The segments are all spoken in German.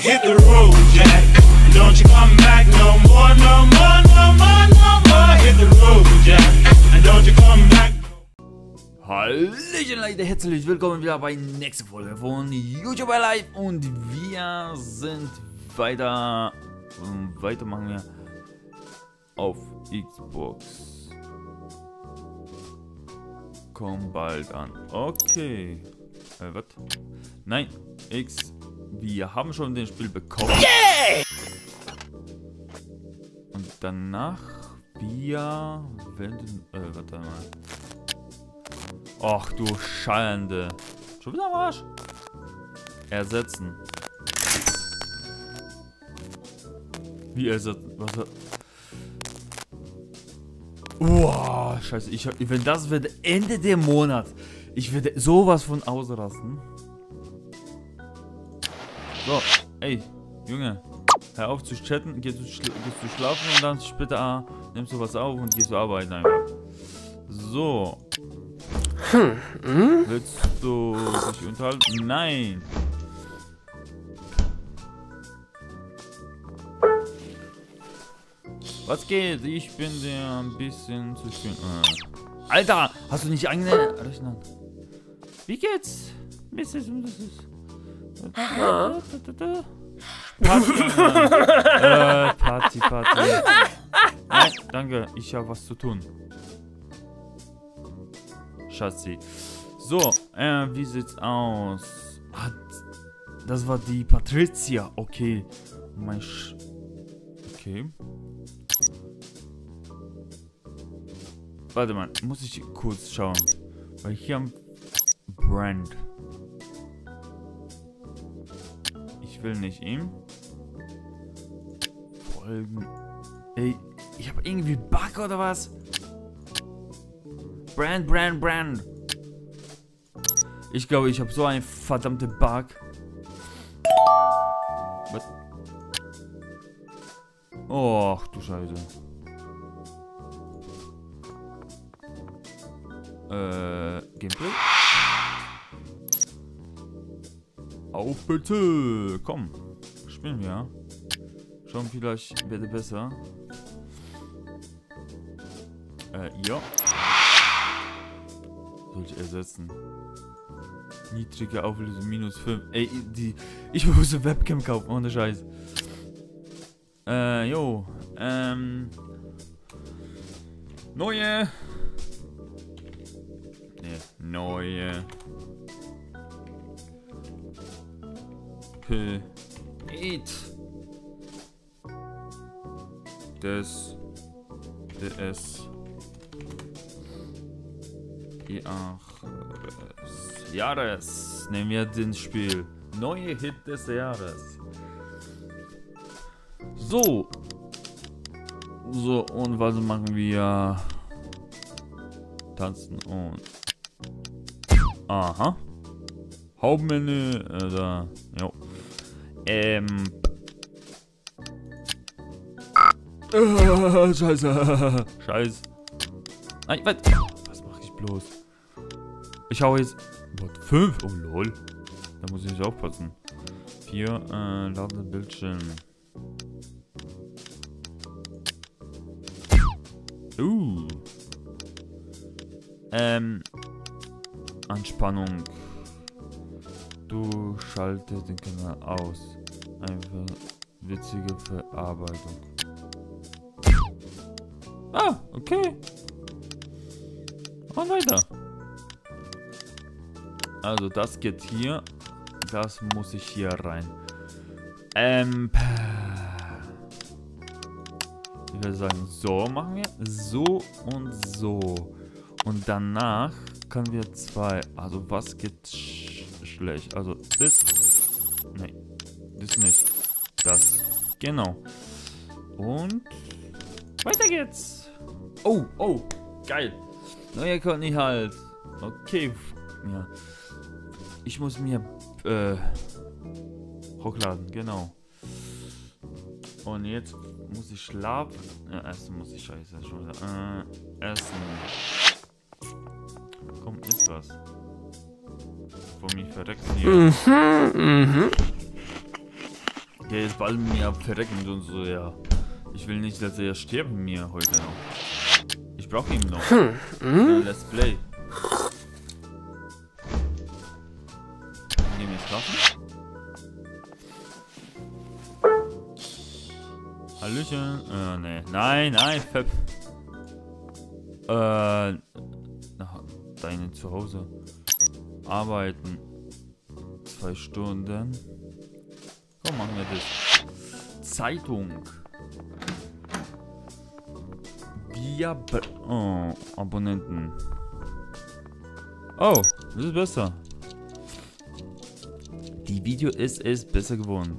hit the road, Jack. Don't you come back no more, no more, no more, no more. Hit the road, Jack. And don't you come back. Hallöchen Leute, herzlich willkommen wieder bei der nächsten Folge von YouTube Live und wir sind weiter machen wir auf Xbox. Komm bald an. Okay. Was? Nein, wir haben schon den Spiel bekommen. Yeah! Und danach wir wenden. Warte mal. Ach du Schande. Schon wieder am Arsch. Ersetzen. Wie ersetzen? Was? Uah, scheiße. Wenn das wird Ende der Monat. Ich werde sowas von ausrasten. So, ey, Junge. Hör auf zu chatten, gehst du schlafen und dann später nimmst du was auf und gehst du arbeiten einfach. So. Willst du dich unterhalten? Nein. Was geht? Ich bin dir ein bisschen zu schön. Alter, hast du nicht eigene Rechner? Wie geht's? Party. Nein, danke, ich habe was zu tun. Schatzi. So, wie sieht's aus? Das war die Patricia. Okay. Okay. Warte mal, muss ich kurz schauen. Weil hier am Brand. Ich will nicht ihm folgen. Ey, ich habe irgendwie Bug oder was? Brand. Ich glaube, ich habe so einen verdammten Bug. Was? Oh, du Scheiße. Gameplay? Auf bitte! Komm, spielen wir. Schauen, vielleicht werde besser. Ja. Soll ich ersetzen? Niedrige Auflösung, -5. Ey, ich muss eine Webcam kaufen, ohne Scheiß. Jo. Neue. Des Jahres. Nehmen wir den Spiel. Neue Hit des Jahres. So, und was machen wir? Tanzen und... Aha. Hauptmenü, da, jo. Scheiße. Nein, was mache ich bloß? Ich hau jetzt... 5? Oh, lol. Da muss ich aufpassen. 4, laden Bildschirm. Anspannung. Du schaltest den Kanal aus. Einfach witzige Verarbeitung. Ah, okay. Und weiter. Also das geht hier. Das muss ich hier rein. Ich würde sagen, so machen wir. So und so. Und danach können wir zwei. Also was geht schlecht? Also das. Nee. Das nicht. Das. Genau. Und weiter geht's. Oh. Geil. Neuer Conny halt. Okay. Ja. Ich muss mir hochladen. Genau. Und jetzt muss ich schlafen. Ja, essen muss ich scheiße schon wieder. Essen. Komm, isst was. Vor mir verreckst hier. Der ist bald mir verrecken und so, ja. Ich will nicht, dass er sterben mir heute noch. Ich brauche ihn noch. Let's play. Gehen wir schlafen? Hallöchen. Nee. Nein, Pep. Nach deinem Zuhause. Arbeiten. 2 Stunden. Komm, machen wir das. Zeitung. Abonnenten. Oh, das ist besser. Die Video ist besser geworden.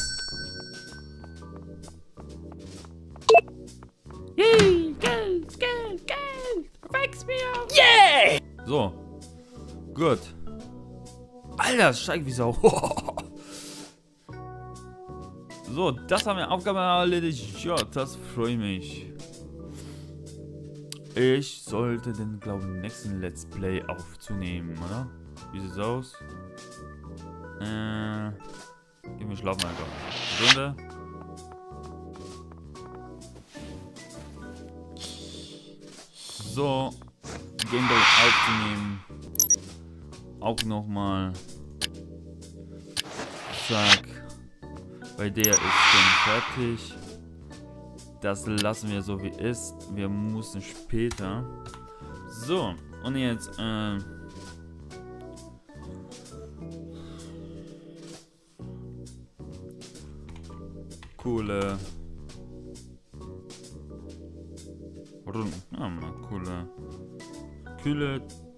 Yay! Geld! Wächst mir! Yeah! So. Gut. Alter, steigt wie Sau. So, das haben wir Aufgabe erledigt. Ja, das freut mich. Ich sollte den, glaube ich, nächsten Let's Play aufzunehmen, oder? Wie sieht's aus? Gehen wir schlafen einfach. Runde. So, Gameplay aufzunehmen. Auch nochmal. Zack. Bei der ist schon fertig. Das lassen wir so wie ist. Wir müssen später. So, und jetzt, coole Runden. Ja, mal coole. Kühle.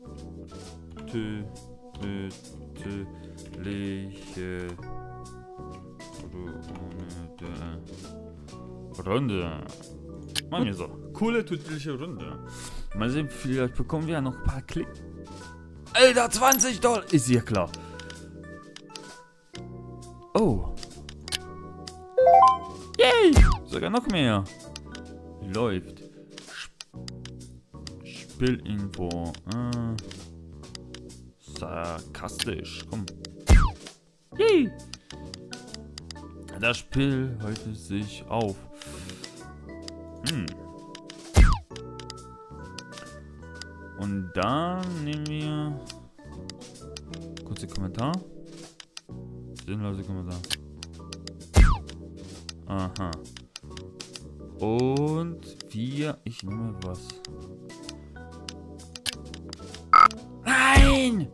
Runde. Machen wir so. Coole, tödliche Runde. Mal sehen, vielleicht bekommen wir ja noch ein paar Klicks. Alter, $20! Ist ja klar. Oh. Yay! Sogar noch mehr. Läuft. Spielinfo. Sarkastisch. Komm. Yay! Das Spiel häutet sich auf. Und dann nehmen wir kurze Kommentar. Sinnlose Kommentar. Aha. Und ich nehme was. Nein!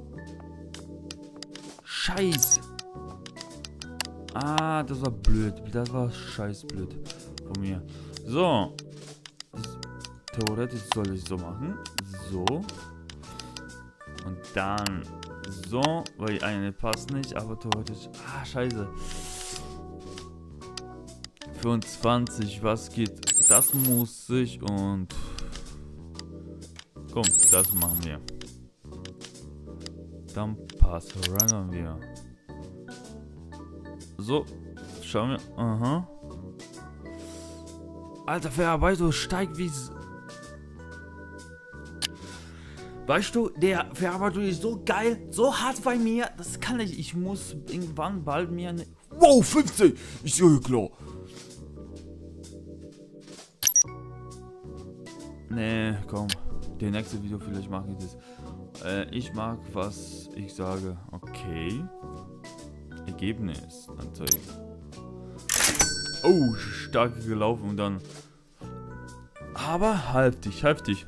Scheiß. Ah, das war blöd. Das war scheiß blöd von mir. So. Theoretisch soll ich so machen. So. Und dann so. Weil eine passt nicht, aber theoretisch. Ah, scheiße. 25, was geht? Das muss ich und. Komm, das machen wir. Dann passt. Rennen wir. So, schauen wir. Aha. Alter, Verarbeitung steigt wie. Weißt du, der Verarbeitung ist so geil, so hart bei mir. Das kann ich. Ich muss irgendwann bald mir eine. Wow, 15! Ist ja klar. Nee, komm. Der nächste Video vielleicht mache ich das. Ich mag, was ich sage. Okay. Ergebnis anzeigen. Oh, stark gelaufen und dann. Aber heftig.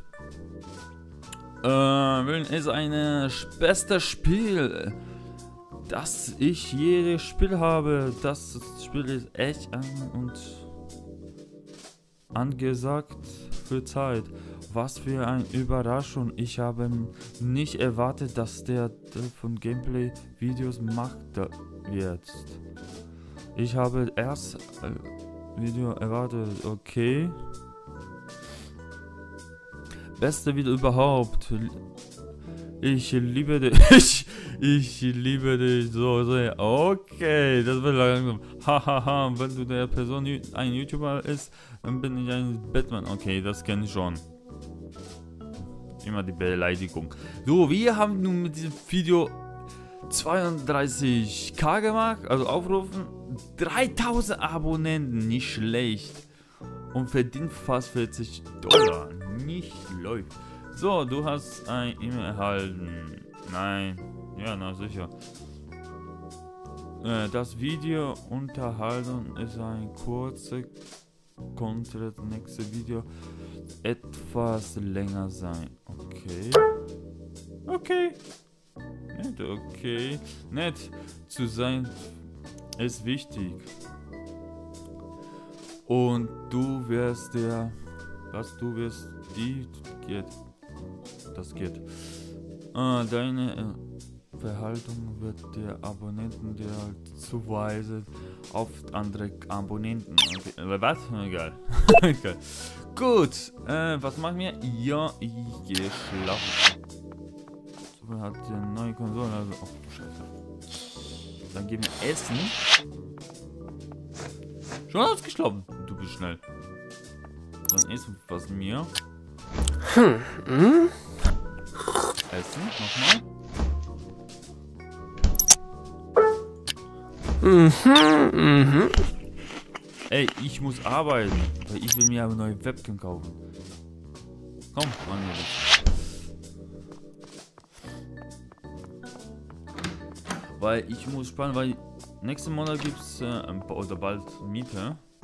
Willen ist ein bestes Spiel, das ich jedes Spiel habe. Das Spiel ist echt und angesagt für Zeit. Was für eine Überraschung. Ich habe nicht erwartet, dass der von Gameplay-Videos macht wird. Ich habe erst Video erwartet. Okay. Beste Video überhaupt. Ich liebe dich. Ich liebe dich so sehr. Okay, das wird langsam. Hahaha, wenn du der Person ein YouTuber ist, dann bin ich ein Batman. Okay, das kenne ich schon. Immer die Beleidigung. So, wir haben nun mit diesem Video 32k gemacht, also aufrufen. 3000 Abonnenten, nicht schlecht. Und verdient fast $40. Nicht läuft. So, du hast ein E-Mail erhalten. Nein. Ja, na sicher. Das Video Unterhaltung ist ein kurzer Content. Nächste Video etwas länger sein. Okay. Okay. Nett, okay. Nett zu sein ist wichtig. Und du wirst der. Was du wirst. Die geht. Das geht. Deine Verhaltung wird der Abonnenten der zuweisen auf andere Abonnenten. Okay. Was? Egal. Egal. Gut. Was machen wir? Ja, ich gehe schlafen. So, hat die neue Konsole. Also, oh, Scheiße. Dann geben wir Essen. Schon ausgeschlafen. Du bist schnell. Dann essen was mir. Essen, nochmal. Ey, ich muss arbeiten, weil ich will mir eine neue Webcam kaufen. Komm, Mann. Weil ich muss sparen, weil nächsten Monat gibt's oder bald Miete.